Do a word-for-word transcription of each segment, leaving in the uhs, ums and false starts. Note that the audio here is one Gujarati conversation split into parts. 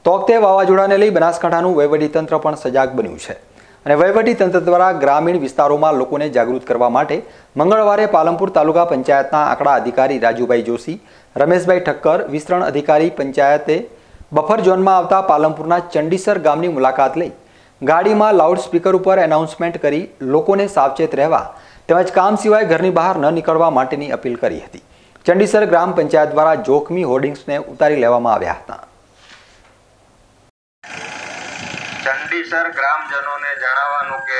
તો વખતે વાવાઝોડાને લઈ બનાસકાંઠાનું વહીવટીતંત્ર પણ સજાગ બન્યું છે અને વહીવટીતંત્ર દ્વારા ગ્રામીણ વિસ્તારોમાં લોકોને જાગૃત કરવા માટે મંગળવારે પાલનપુર તાલુકા પંચાયતના આંકડા અધિકારી રાજુભાઈ જોશી, રમેશભાઈ ઠક્કર, વિસ્તરણ અધિકારી પંચાયતે બફર ઝોનમાં આવતા પાલનપુરના ચંડીસર ગામની મુલાકાત લઈ ગાડીમાં લાઉડસ્પીકર ઉપર એનાઉન્સમેન્ટ કરી લોકોને સાવચેત રહેવા તેમજ કામ સિવાય ઘરની બહાર ન નીકળવા માટેની અપીલ કરી હતી। ચંડીસર ગ્રામ પંચાયત દ્વારા જોખમી હોર્ડિંગ્સને ઉતારી લેવામાં આવ્યા હતા। ચંડીસર ગ્રામજનોને જણાવવાનું કે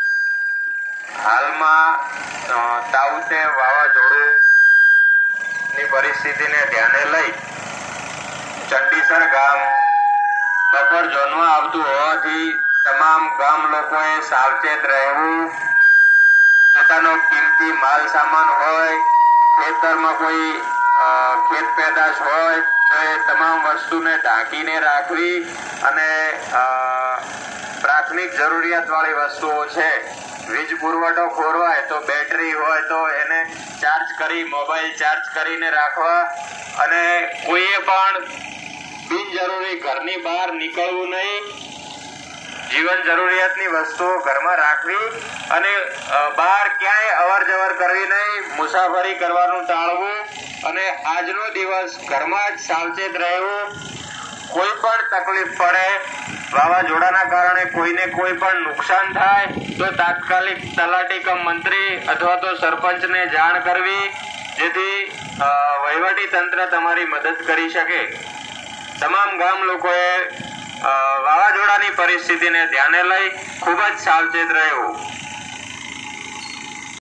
હાલમાં તાઉતે વાવાઝોડુંની પરિસ્થિતિને ધ્યાને લઈ ચંડીસર ગામ બફર ઝોનમાં આવતું હોવાથી તમામ ગામ લોકોએ સાવચેત રહેવું, પોતાનો કિંમતી માલ સામાન હોય, ખેતરમાં કોઈ ખેત પેદાશ હોય તો એ તમામ વસ્તુને ઢાંકીને રાખવી અને પ્રાથમિક જરૂરિયાતવાળી વસ્તુઓ છે, વીજ પુરવઠો ખોરવાય તો બેટરી હોય તો એને ચાર્જ કરી મોબાઈલ ચાર્જ કરીને રાખવા અને કોઈએ પણ બિનજરૂરી ઘરની બહાર નીકળવું નહીં, જીવન જરૂરિયાતની વસ્તુઓ ઘરમાં રાખવી અને બહાર ક્યાંય અવર જવર કરવી નહીં, મુસાફરી કરવાનું ટાળવું અને આજનો દિવસ ઘરમાં જ સાવચેત રહેવું। કોઈ પણ તકલીફ પડે, વાવાઝોડાના કારણે કોઈને કોઈ પણ નુકસાન થાય તો તાત્કાલિક તલાટી કમ મંત્રી અથવા તો સરપંચને જાણ કરવી, જેથી વહીવટી તંત્ર તમારી મદદ કરી શકે। તમામ ગામ લોકોએ વાવાઝોડાની પરિસ્થિતિને ધ્યાને લઈ ખૂબ જ સાવચેત રહેવું।